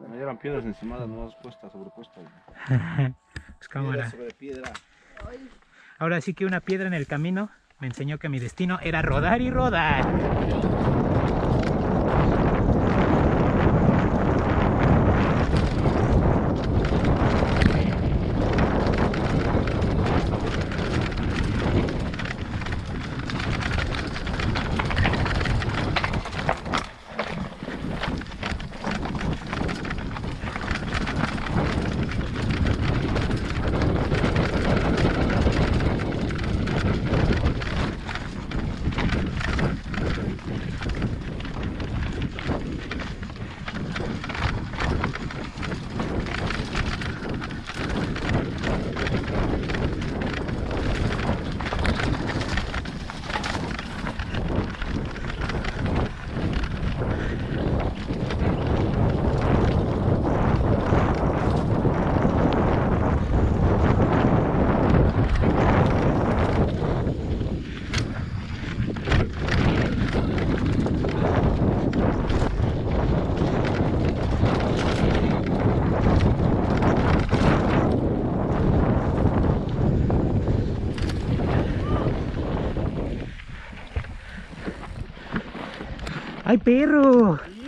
Me dieron piedras encimadas, no puestas, sobrepuestas. Pues cámara. Piedra sobre piedra. Ahora sí que una piedra en el camino me enseñó que mi destino era rodar y rodar. ¡Ay, perro!